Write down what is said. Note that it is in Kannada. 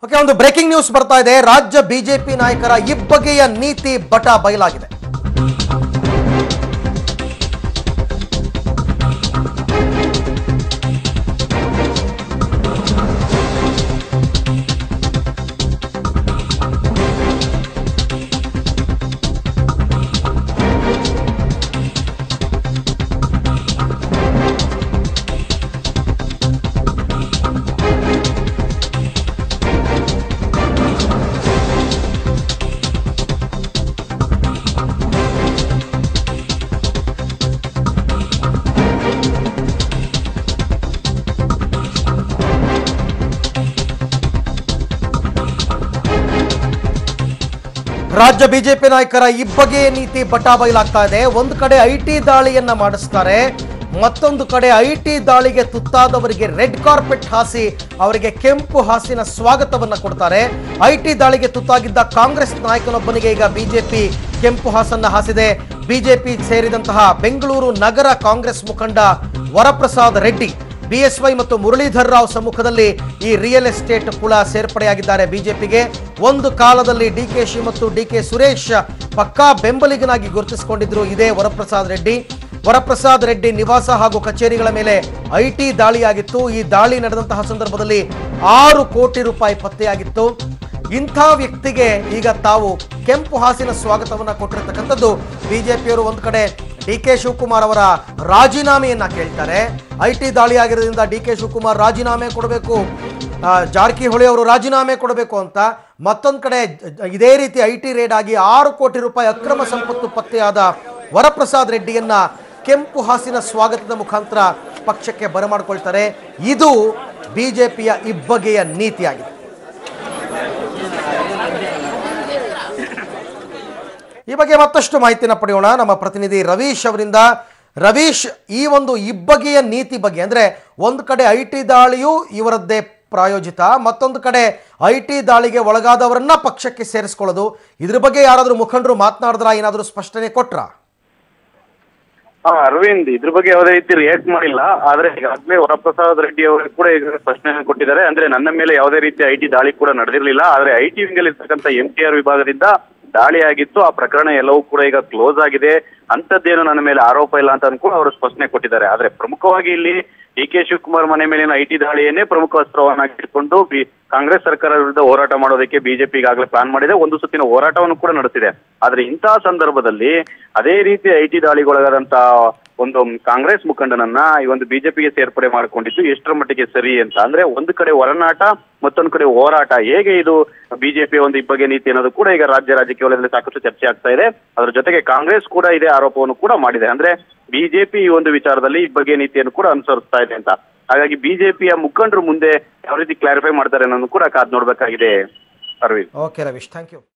ಓಕೆ, ಒಂದು ಬ್ರೇಕಿಂಗ್ ನ್ಯೂಸ್ ಬರ್ತಾ ಇದೆ. ರಾಜ್ಯ ಬಿಜೆಪಿ ನಾಯಕರ ಇಬ್ಬಗೆಯ ನೀತಿ ಬಟ ಬಯಲಾಗಿದೆ. ರಾಜ್ಯ ಬಿಜೆಪಿ ನಾಯಕರ ಇಬ್ಬಗೆಯ ನೀತಿ ಬಟಾ ಬಯಲಾಗ್ತಾ ಇದೆ. ಒಂದು ಕಡೆ ಐಟಿ ದಾಳಿಯನ್ನ ಮಾಡಿಸ್ತಾರೆ, ಮತ್ತೊಂದು ಕಡೆ ಐಟಿ ದಾಳಿಗೆ ತುತ್ತಾದವರಿಗೆ ರೆಡ್ ಕಾರ್ಪೆಟ್ ಹಾಸಿ ಅವರಿಗೆ ಕೆಂಪು ಹಾಸಿನ ಸ್ವಾಗತವನ್ನ ಕೊಡ್ತಾರೆ. ಐಟಿ ದಾಳಿಗೆ ತುತ್ತಾಗಿದ್ದ ಕಾಂಗ್ರೆಸ್ ನಾಯಕನೊಬ್ಬನಿಗೆ ಈಗ ಬಿಜೆಪಿ ಕೆಂಪು ಹಾಸನ್ನ ಹಾಸಿದೆ. ಬಿಜೆಪಿ ಸೇರಿದಂತಹ ಬೆಂಗಳೂರು ನಗರ ಕಾಂಗ್ರೆಸ್ ಮುಖಂಡ ವರಪ್ರಸಾದ್ ರೆಡ್ಡಿ, ಬಿಎಸ್ವೈ ಮತ್ತು ಮುರಳೀಧರ್ ರಾವ್ ಸಮ್ಮುಖದಲ್ಲಿ ಈ ರಿಯಲ್ ಎಸ್ಟೇಟ್ ಕುಳ ಸೇರ್ಪಡೆಯಾಗಿದ್ದಾರೆ ಬಿಜೆಪಿಗೆ. ಒಂದು ಕಾಲದಲ್ಲಿ ಡಿಕೆಶಿ ಮತ್ತು ಡಿಕೆ ಸುರೇಶ್ ಪಕ್ಕಾ ಬೆಂಬಲಿಗನಾಗಿ ಗುರುತಿಸಿಕೊಂಡಿದ್ರು ಇದೇ ವರಪ್ರಸಾದ್ ರೆಡ್ಡಿ. ವರಪ್ರಸಾದ್ ರೆಡ್ಡಿ ನಿವಾಸ ಹಾಗೂ ಕಚೇರಿಗಳ ಮೇಲೆ ಐಟಿ ದಾಳಿಯಾಗಿತ್ತು. ಈ ದಾಳಿ ನಡೆದಂತಹ ಸಂದರ್ಭದಲ್ಲಿ 6 ಕೋಟಿ ರೂಪಾಯಿ ಪತ್ತೆಯಾಗಿತ್ತು. ಇಂಥ ವ್ಯಕ್ತಿಗೆ ಈಗ ತಾವು ಕೆಂಪು ಹಾಸಿನ ಸ್ವಾಗತವನ್ನ ಕೊಟ್ಟಿರತಕ್ಕಂಥದ್ದು. ಬಿಜೆಪಿಯವರು ಒಂದು ಕಡೆ ಡಿಕೆ ಶಿವಕುಮಾರ್ ಅವರ ರಾಜೀನಾಮೆಯನ್ನ ಕೇಳ್ತಾರೆ. ಐಟಿ ದಾಳಿ ಆಗಿರೋದ್ರಿಂದ ಡಿಕೆ ಶಿವಕುಮಾರ್ ರಾಜೀನಾಮೆ ಕೊಡಬೇಕು, ಜಾರಕಿಹೊಳಿ ಅವರು ರಾಜೀನಾಮೆ ಕೊಡಬೇಕು ಅಂತ. ಮತ್ತೊಂದು ಕಡೆ ಇದೇ ರೀತಿ ಐಟಿ ರೇಡ್ ಆಗಿ 6 ಕೋಟಿ ರೂಪಾಯಿ ಅಕ್ರಮ ಸಂಪತ್ತು ಪತ್ತೆಯಾದ ವರಪ್ರಸಾದ್ ರೆಡ್ಡಿಯನ್ನ ಕೆಂಪು ಹಾಸಿನ ಸ್ವಾಗತದ ಮುಖಾಂತರ ಪಕ್ಷಕ್ಕೆ ಬರಮಾಡಿಕೊಳ್ತಾರೆ. ಇದು ಬಿಜೆಪಿಯ ಇಬ್ಬಗೆಯ ನೀತಿಯಾಗಿದೆ. ಈ ಬಗ್ಗೆ ಮತ್ತಷ್ಟು ಮಾಹಿತಿನ ಪಡೆಯೋಣ ನಮ್ಮ ಪ್ರತಿನಿಧಿ ರವೀಶ್ ಅವರಿಂದ. ರವೀಶ್, ಈ ಒಂದು ಇಬ್ಬಗೆಯ ನೀತಿ ಬಗ್ಗೆ, ಅಂದ್ರೆ ಒಂದು ಕಡೆ ಐಟಿ ದಾಳಿಯು ಇವರದ್ದೇ ಪ್ರಾಯೋಜಿತ, ಮತ್ತೊಂದು ಕಡೆ ಐಟಿ ದಾಳಿಗೆ ಒಳಗಾದವರನ್ನ ಪಕ್ಷಕ್ಕೆ ಸೇರಿಸ್ಕೊಳ್ಳೋದು, ಇದ್ರ ಬಗ್ಗೆ ಯಾರಾದ್ರೂ ಮುಖಂಡರು ಮಾತನಾಡಿದ್ರ, ಏನಾದರೂ ಸ್ಪಷ್ಟನೆ ಕೊಟ್ರ? ಅರವಿಂದ್, ಇದ್ರ ಬಗ್ಗೆ ಯಾವುದೇ ರೀತಿ ರಿಯಾಕ್ಟ್ ಮಾಡಿಲ್ಲ. ಆದ್ರೆ ಈಗಾಗಲೇ ವರಪ್ರಸಾದ್ ರೆಡ್ಡಿ ಅವರು ಕೂಡ ಈಗ ಪ್ರಶ್ನೆ ಕೊಟ್ಟಿದ್ದಾರೆ. ಅಂದ್ರೆ ನನ್ನ ಮೇಲೆ ಯಾವುದೇ ರೀತಿ ಐಟಿ ದಾಳಿ ಕೂಡ ನಡೆದಿರಲಿಲ್ಲ, ಆದ್ರೆ ಐಟಿ ವಿಂಗ್ ಅಲ್ಲಿ ಇರ್ತಕ್ಕಂಥ MTR ವಿಭಾಗದಿಂದ ದಾಳಿ ಆಗಿತ್ತು. ಆ ಪ್ರಕರಣ ಎಲ್ಲವೂ ಕೂಡ ಈಗ ಕ್ಲೋಸ್ ಆಗಿದೆ, ಅಂತದ್ದೇನು ನನ್ನ ಮೇಲೆ ಆರೋಪ ಇಲ್ಲ ಅಂತ ಕೂಡ ಅವರು ಸ್ಪಷ್ಟನೆ ಕೊಟ್ಟಿದ್ದಾರೆ. ಆದ್ರೆ ಪ್ರಮುಖವಾಗಿ ಇಲ್ಲಿ ಡಿಕೆ ಶಿವಕುಮಾರ್ ಮನೆ ಮೇಲಿನ ಐಟಿ ದಾಳಿಯನ್ನೇ ಪ್ರಮುಖ ಅಸ್ತ್ರವನ್ನಾಗಿ ಇಟ್ಕೊಂಡು ಕಾಂಗ್ರೆಸ್ ಸರ್ಕಾರ ವಿರುದ್ಧ ಹೋರಾಟ ಮಾಡೋದಕ್ಕೆ ಬಿಜೆಪಿ ಈಗಾಗಲೇ ಪ್ಲಾನ್ ಮಾಡಿದೆ, ಒಂದು ಸುತ್ತಿನ ಹೋರಾಟವನ್ನು ಕೂಡ ನಡೆಸಿದೆ. ಆದ್ರೆ ಇಂತಹ ಸಂದರ್ಭದಲ್ಲಿ ಅದೇ ರೀತಿ ಐಟಿ ದಾಳಿಗೊಳಗಾದಂತ ಒಂದು ಕಾಂಗ್ರೆಸ್ ಮುಖಂಡನನ್ನ ಈ ಒಂದು ಬಿಜೆಪಿಗೆ ಸೇರ್ಪಡೆ ಮಾಡಿಕೊಂಡಿದ್ದು ಎಷ್ಟರ ಮಟ್ಟಿಗೆ ಸರಿ ಅಂತ. ಅಂದ್ರೆ ಒಂದು ಕಡೆ ಒಳನಾಟ, ಮತ್ತೊಂದು ಕಡೆ ಹೋರಾಟ, ಹೇಗೆ ಇದು ಬಿಜೆಪಿಯ ಒಂದು ಇಬ್ಬಗೆ ನೀತಿ ಅನ್ನೋದು ಕೂಡ ಈಗ ರಾಜಕೀಯ ವಲಯದಲ್ಲಿ ಸಾಕಷ್ಟು ಚರ್ಚೆ ಆಗ್ತಾ ಇದೆ. ಅದ್ರ ಜೊತೆಗೆ ಕಾಂಗ್ರೆಸ್ ಕೂಡ ಇದೇ ಆರೋಪವನ್ನು ಕೂಡ ಮಾಡಿದೆ. ಅಂದ್ರೆ ಬಿಜೆಪಿ ಈ ಒಂದು ವಿಚಾರದಲ್ಲಿ ಇಬ್ಬಗೆ ನೀತಿಯನ್ನು ಕೂಡ ಅನುಸರಿಸ್ತಾ ಇದೆ ಅಂತ. ಹಾಗಾಗಿ ಬಿಜೆಪಿಯ ಮುಖಂಡರು ಮುಂದೆ ಯಾವ ರೀತಿ ಕ್ಲಾರಿಫೈ ಮಾಡ್ತಾರೆ ಅನ್ನೋದು ಕೂಡ ಕಾದ್ ನೋಡ್ಬೇಕಾಗಿದೆ. Arvind. Okay Ravish, thank you.